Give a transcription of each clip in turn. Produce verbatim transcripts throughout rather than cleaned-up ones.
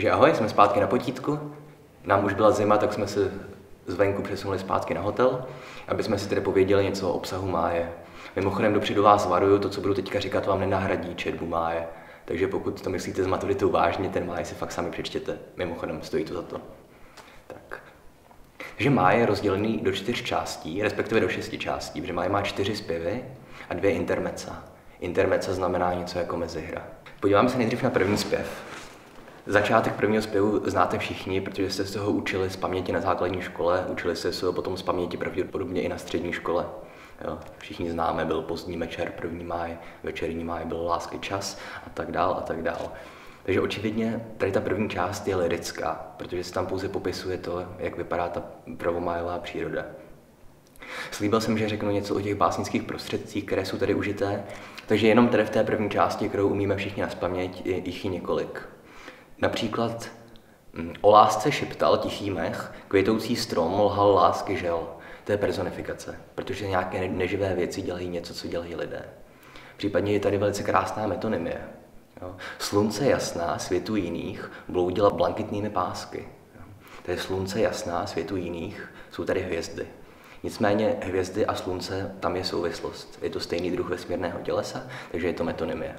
Takže ahoj, jsme zpátky na potítku. Nám už byla zima, tak jsme se zvenku přesunuli zpátky na hotel, aby jsme si tedy pověděli něco o obsahu máje. Mimochodem dopředu vás varuju, to, co budu teďka říkat, vám nenahradí četbu máje. Takže pokud to myslíte s maturitou vážně, ten máj si fakt sami přečtěte. Mimochodem, stojí to za to. Tak. Takže máj je rozdělený do čtyř částí, respektive do šesti částí, protože máj má čtyři zpěvy a dvě intermezza. Intermezza znamená něco jako mezihra. Podíváme se nejdřív na první zpěv. Začátek prvního zpěvu znáte všichni, protože jste se ho učili z paměti na základní škole, učili jste se ho potom z paměti pravděpodobně i na střední škole. Jo, všichni známe, byl pozdní večer, první máj, večerní máj, byl lásky čas a tak dál a tak dál. Takže očividně tady ta první část je lyrická, protože se tam pouze popisuje to, jak vypadá ta prvomájová příroda. Slíbil jsem, že řeknu něco o těch básnických prostředcích, které jsou tady užité, takže jenom tady v té první části, kterou umíme všichni nazpaměť, je jich i několik. Například o lásce šeptal tichý mech, květoucí strom lhal lásky žel. To je personifikace, protože nějaké neživé věci dělají něco, co dělají lidé. Případně je tady velice krásná metonymie. Jo. Slunce jasná, světu jiných, bloudila blankitnými pásky. Jo. To je slunce jasná, světu jiných, jsou tady hvězdy. Nicméně hvězdy a slunce, tam je souvislost. Je to stejný druh vesmírného tělesa, takže je to metonymie.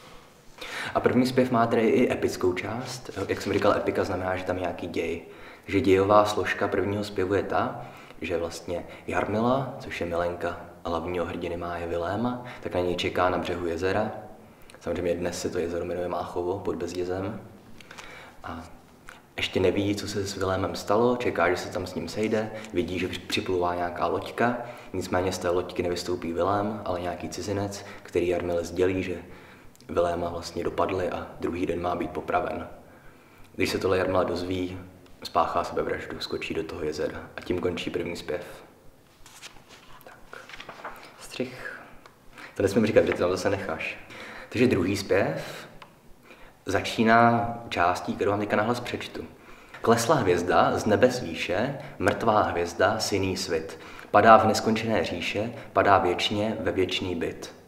A první zpěv má tedy i epickou část. Jak jsem říkal, epika znamená, že tam je nějaký děj. Takže dějová složka prvního zpěvu je ta, že vlastně Jarmila, což je milenka hlavního hrdiny máje Viléma, tak na něj čeká na břehu jezera. Samozřejmě dnes se to jezero jmenuje Máchovo pod Bezdězem. A ještě neví, co se s Vilémem stalo, čeká, že se tam s ním sejde, vidí, že připluvá nějaká loďka, nicméně z té loďky nevystoupí Vilém, ale nějaký cizinec, který Jarmile sdělí, že Viléma vlastně dopadli a druhý den má být popraven. Když se tohle Jarmila dozví, spáchá sebevraždu, skočí do toho jezera a tím končí první zpěv. Tak, střih. To nesmím říkat, že to tam zase necháš. Takže druhý zpěv začíná částí, kterou vám teďka nahlas přečtu. Klesla hvězda z nebes výše, mrtvá hvězda, synný svit. Padá v neskončené říše, padá věčně ve věčný byt.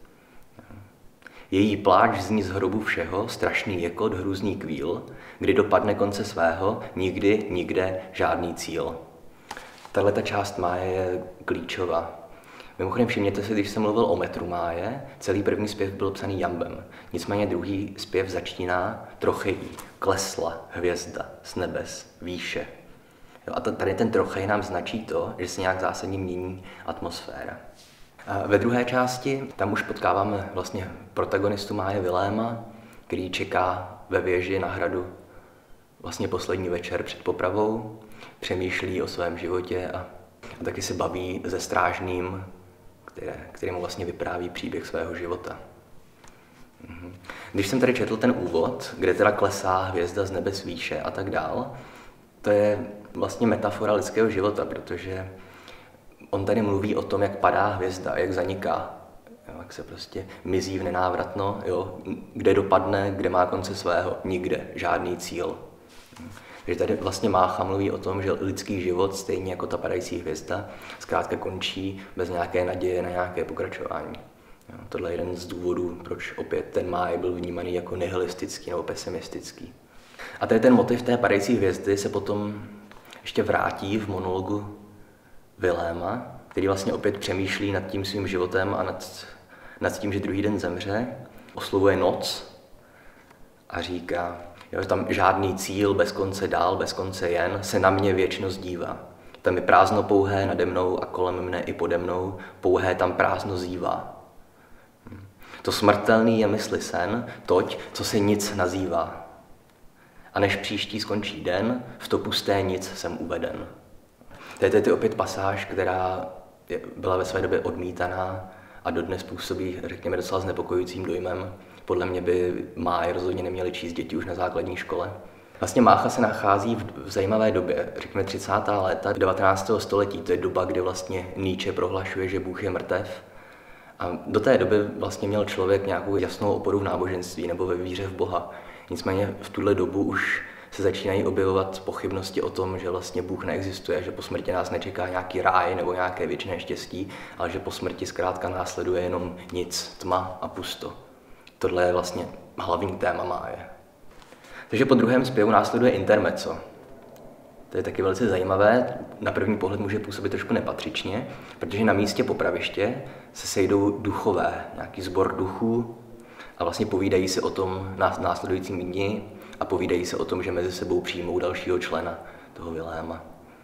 Její pláč zní z hrobu všeho, strašný jekot, hrůzný kvíl, kdy dopadne konce svého, nikdy, nikde, žádný cíl. Tahle ta část máje je klíčová. Mimochodem všimněte si, když jsem mluvil o metru máje, celý první zpěv byl psaný jambem. Nicméně druhý zpěv začíná trochejí, klesla hvězda z nebes, výše. Jo, a tady ten trochej nám značí to, že se nějak zásadně mění atmosféra. A ve druhé části tam už potkáváme vlastně protagonistu máje Viléma, který čeká ve věži na hradu vlastně poslední večer před popravou, přemýšlí o svém životě a, a taky se baví se strážným, které, který mu vlastně vypráví příběh svého života. Mhm. Když jsem tady četl ten úvod, kde teda klesá hvězda z nebes výše a tak dál, to je vlastně metafora lidského života, protože on tady mluví o tom, jak padá hvězda, jak zaniká, jo, jak se prostě mizí v nenávratno, jo, kde dopadne, kde má konce svého, nikde, žádný cíl. Takže tady vlastně Mácha mluví o tom, že lidský život, stejně jako ta padající hvězda, zkrátka končí bez nějaké naděje na nějaké pokračování. Jo, tohle je jeden z důvodů, proč opět ten máj byl vnímaný jako nihilistický nebo pesimistický. A tady ten motiv té padající hvězdy se potom ještě vrátí v monologu Viléma, který vlastně opět přemýšlí nad tím svým životem a nad, nad tím, že druhý den zemře, oslovuje noc a říká, jo, že tam žádný cíl, bez konce dál, bez konce jen, se na mě věčnost dívá. Tam je prázdno pouhé nade mnou a kolem mne i pode mnou, pouhé tam prázdno zívá. To smrtelný je mysli sen, toť, co se nic nazývá. A než příští skončí den, v to pusté nic jsem uveden. To je tedy opět pasáž, která byla ve své době odmítaná a dodnes působí, řekněme, docela znepokojujícím dojmem. Podle mě by máj rozhodně neměli číst děti už na základní škole. Vlastně Mácha se nachází v zajímavé době, řekněme třicátá léta devatenáctého století. To je doba, kdy vlastně Nietzsche prohlašuje, že Bůh je mrtev. A do té doby vlastně měl člověk nějakou jasnou oporu v náboženství nebo ve víře v Boha. Nicméně v tuhle dobu už se začínají objevovat pochybnosti o tom, že vlastně Bůh neexistuje, že po smrti nás nečeká nějaký ráj nebo nějaké věčné štěstí, ale že po smrti zkrátka následuje jenom nic, tma a pusto. Tohle je vlastně hlavní téma máje. Takže po druhém zpěvu následuje intermezzo. To je taky velice zajímavé, na první pohled může působit trošku nepatřičně, protože na místě popraviště se sejdou duchové, nějaký sbor duchů a vlastně povídají si o tom následujícím dni a povídají se o tom, že mezi sebou přijmou dalšího člena toho Viléma.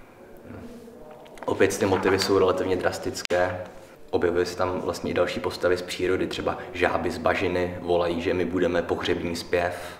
Opět ty motivy jsou relativně drastické. Objevují se tam vlastně i další postavy z přírody, třeba žáby z bažiny volají, že my budeme pohřební zpěv.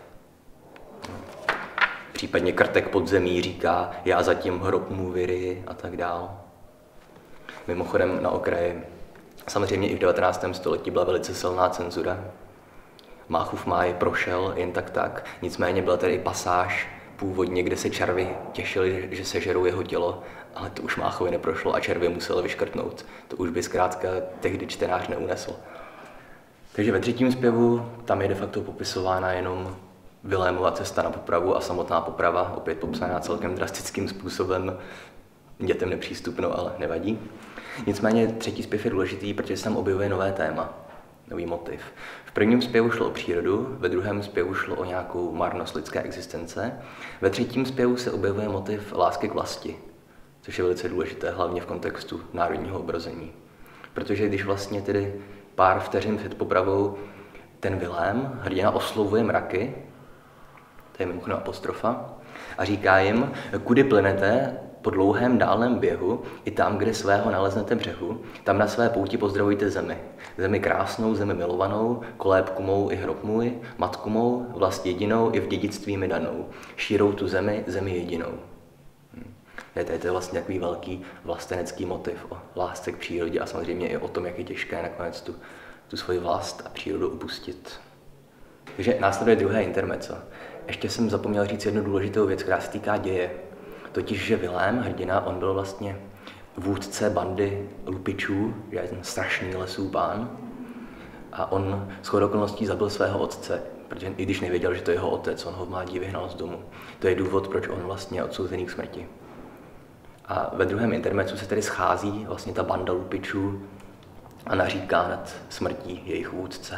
Případně krtek pod zemí říká, já zatím hrob mu vyryji a tak dál. Mimochodem na okraji, samozřejmě i v devatenáctém století byla velice silná cenzura. Máchův máj prošel jen tak tak, nicméně byla tady i pasáž původně, kde se červy těšili, že sežerou jeho tělo, ale to už Máchovi neprošlo a červy musel vyškrtnout. To už by zkrátka tehdy čtenář neunesl. Takže ve třetím zpěvu tam je de facto popisována jenom Vilémova cesta na popravu a samotná poprava, opět popsaná celkem drastickým způsobem, dětem nepřístupno, ale nevadí. Nicméně třetí zpěv je důležitý, protože se tam objevuje nové téma, nový motiv. V prvním zpěvu šlo o přírodu, ve druhém zpěvu šlo o nějakou marnost lidské existence, ve třetím zpěvu se objevuje motiv lásky k vlasti, což je velice důležité, hlavně v kontextu národního obrození. Protože když vlastně tedy pár vteřin před popravou ten Vilém, hrdina, oslovuje mraky, to je mimochodem apostrofa, a říká jim, kudy plynete po dlouhém dálném běhu, i tam, kde svého naleznete břehu, tam na své pouti pozdravujte zemi. Zemi krásnou, zemi milovanou, kolébku mou i hrob můj, matku mou, vlast jedinou i v dědictví mi danou. Šírou tu zemi, zemi jedinou. To je vlastně takový velký vlastenecký motiv o lásce k přírodě a samozřejmě i o tom, jak je těžké nakonec tu, tu svoji vlast a přírodu opustit. Takže následuje druhé intermezzo. Ještě jsem zapomněl říct jednu důležitou věc, která se týká děje. Totiž, že Vilém, hrdina, on byl vlastně vůdce bandy lupičů, že je ten strašný lesů pán. A on shodou okolností zabil svého otce, protože i když nevěděl, že to je jeho otec, on ho v mládí vyhnal z domu. To je důvod, proč on vlastně je odsouzený k smrti. A ve druhém intermezzu se tedy schází vlastně ta banda lupičů a naříká nad smrtí jejich vůdce.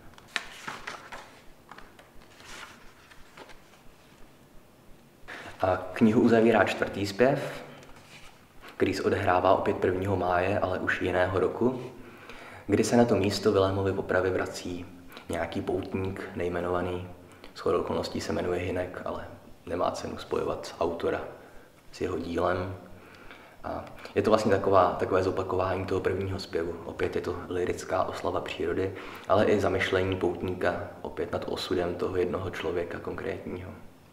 A knihu uzavírá čtvrtý zpěv, který se odehrává opět prvního máje, ale už jiného roku, kdy se na to místo Vilémovy popravy vrací nějaký poutník nejmenovaný. Shodou okolností se jmenuje Hynek, ale nemá cenu spojovat autora s jeho dílem. A je to vlastně taková, takové zopakování toho prvního zpěvu. Opět je to lyrická oslava přírody, ale i zamyšlení poutníka opět nad osudem toho jednoho člověka konkrétního.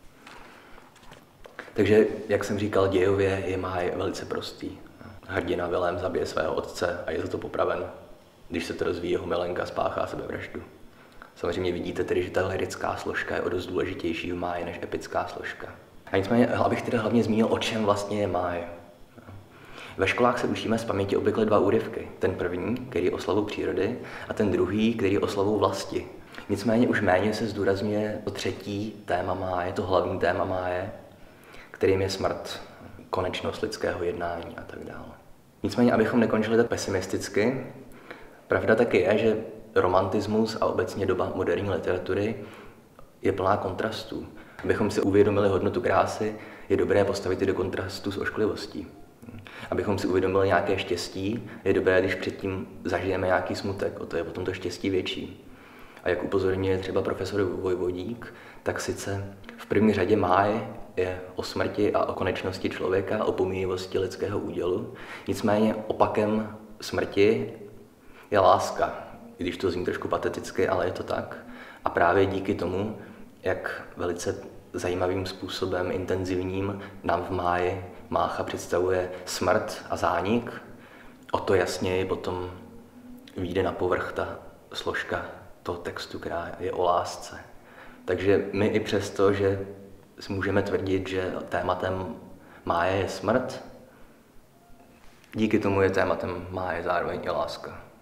Takže, jak jsem říkal, dějově je máj velice prostý. Hrdina Vilém zabije svého otce a je za to popraven. Když se to rozvíjí, jeho milenka spáchá sebevraždu. Samozřejmě vidíte tedy, že ta lyrická složka je o dost důležitější v máji než epická složka. A nicméně, abych tedy hlavně zmínil, o čem vlastně je máj. Ve školách se učíme z paměti obvykle dva úryvky. Ten první, který je oslavou přírody, a ten druhý, který je oslavou vlasti. Nicméně už méně se zdůrazňuje to třetí téma máje, to hlavní téma máje, kterým je smrt, konečnost lidského jednání a tak dále. Nicméně, abychom nekončili tak pesimisticky, pravda taky je, že romantismus a obecně doba moderní literatury je plná kontrastů. Abychom si uvědomili hodnotu krásy, je dobré postavit ji do kontrastu s ošklivostí. Abychom si uvědomili nějaké štěstí, je dobré, když předtím zažijeme nějaký smutek, o to je potom to štěstí větší. A jak upozorňuje třeba profesor Vojvodík, tak sice v první řadě máj je o smrti a o konečnosti člověka, o pomíjivosti lidského údělu. Nicméně opakem smrti je láska, i když to zní trošku pateticky, ale je to tak. A právě díky tomu, jak velice zajímavým způsobem, intenzivním, nám v máji Mácha představuje smrt a zánik, o to jasněji potom vyjde na povrch ta složka toho textu, která je o lásce. Takže my i přesto, že můžeme tvrdit, že tématem máje je smrt, díky tomu je tématem máje zároveň i láska.